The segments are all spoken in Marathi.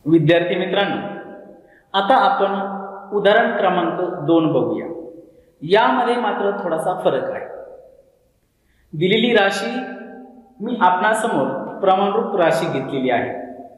विद्यार्थी मित्रांनो, आता आपण उदाहरण क्रमांक 2 बघूया। यामध्ये मात्र थोडासा फरक आहे। दिलेली राशी मी आपणासमोर प्रमाणरूप राशी घेतलेली आहे।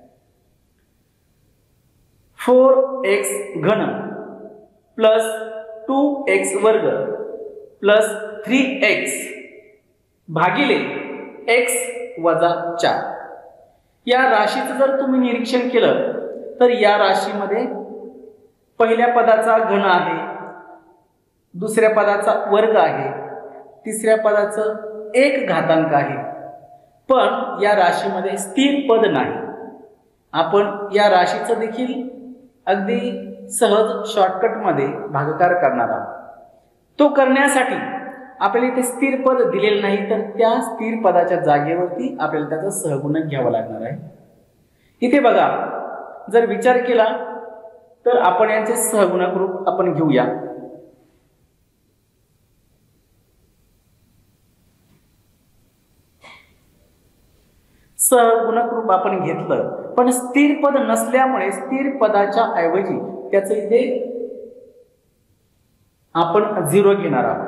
4x घन प्लस 2x वर्ग प्लस 3x भागिले x वजा 4। या राशीचं जर तुम्ही निरीक्षण केलं तर या राशीमध्ये पहिल्या पदाचा घन आहे, दुसऱ्या पदाचा वर्ग आहे, तिसऱ्या पदाचं 1 घातांक आहे, पण या राशीमध्ये स्थिर पद नाही। आपण या राशीचं देखील अगदी सहज शॉर्टकट मध्ये भागाकार करणार आहोत। तो करण्यासाठी आपल्याला इथे स्थिर पद दिलेले नाही, तर त्या स्थिर पदाच्या जागेवरती आपल्याला त्याचा सहगुणक घ्यावा लागणार आहे। इथे बघा, जर विचार केला तर आपण यांचे सहगुणक रूप आपण घेऊया। सहगुणक रूप आपण घेतलं, पण स्थिर पद नसल्यामुळे स्थिर पदाच्या ऐवजी त्याचे इथे आपण 0 घेणार आहोत।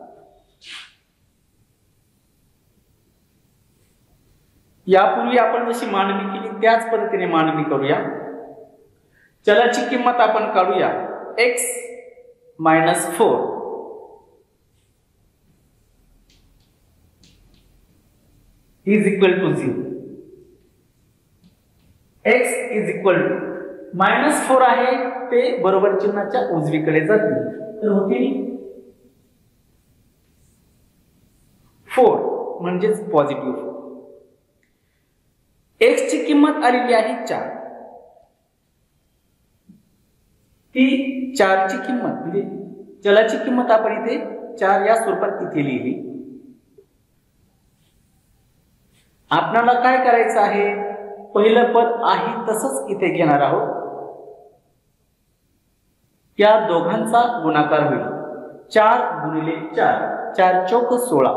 यापूर्वी आपण जशी मांडणी केली त्याच पद्धतीने मांडणी करूया। चलाची किंमत आपण काढूया x - 4 is equal to 0। x is equal to -4 आहे ते बरोबर चिन्हाच्या उजवीकडे जातील, तर होतील 4 म्हणजेच पॉझिटिव्ह 4। x ची किंमत आलेली आहे 4, ती 4 ची किंमत म्हणजे चलाची किंमत आपण इथे 4 या स्वरूपात इथे लिहिली। आपल्याला काय करायचं आहे, पहिलं पद आहे तसंच इथे घेणार आहोत, त्या दोघांचा गुणाकार होईल 4 गुणिले 4, 4 चौक 16।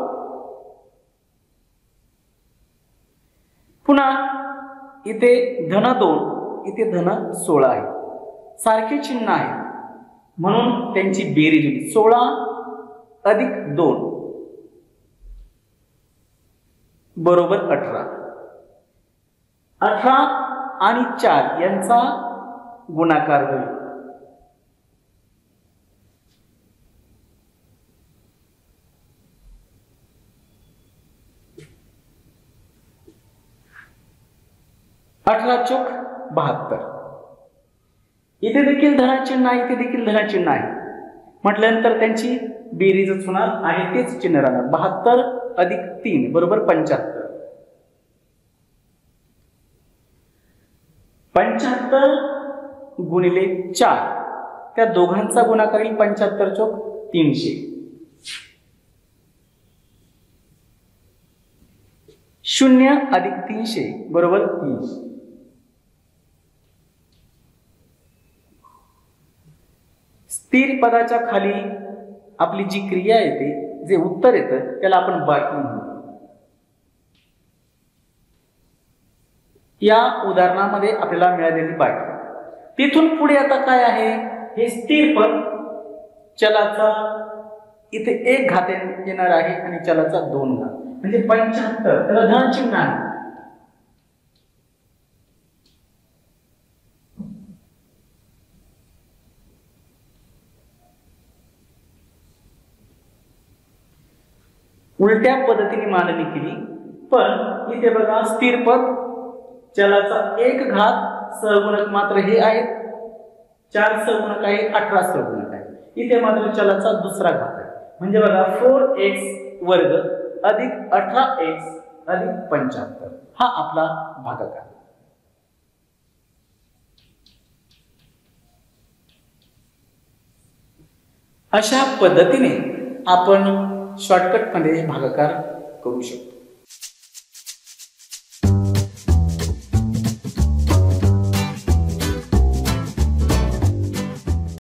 पुन्हा इथे धन 2, इथे धन 16 आहे, सारखे चिन्ह आहे म्हणून त्यांची बेरीज होईल 16 अधिक 2 बरोबर 18। 18 आणि 4 यांचा गुणाकार होईल 18 चौक 72। इथे देखील धनाचिन्ह आहे, इथे देखील धनाचिन्ह आहे म्हटल्यानंतर त्यांची बेरीजच होणार आहे, तेच चिन्ह राहणार 72 अधिक 3 बरोबर 75। 75 गुणिले 4, त्या दोघांचा गुणाकार येईल 75 चौक 300। 0 अधिक 300 बरोबर 30। स्थिर पदाच्या खाली आपली जी क्रिया येते, जे उत्तर येतं त्याला आपण बाकी म्हणतो। या उदाहरणामध्ये आपल्याला मिळालेली बाकी, तिथून पुढे आता काय आहे, हे स्थिर पद चलाचा इथे 1 घात येणार आहे आणि चलाचा 2 घात म्हणजे 75, त्याला धन चिन्ह आहे। उलट्या पद्धतीने मांडणी केली, पण इथे बघा स्थिर पद चलाचा 1 घात सहगुणक मात्र हे आहेत, 4 सहगुणक आहे, 18 सहगुणक आहे। इथे मात्र चलाचा दुसरा घात आहे, म्हणजे बघा 4x वर्ग अधिक 18x अधिक 75 हा आपला भागाकार। अशा पद्धतीने आपण शॉर्टकट मध्ये भागाकार करू शकतो।